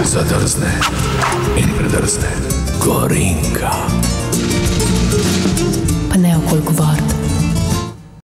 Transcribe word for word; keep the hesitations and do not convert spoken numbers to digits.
zadrzne i ne predrzne ko rinka. Pa ne okoliko varda.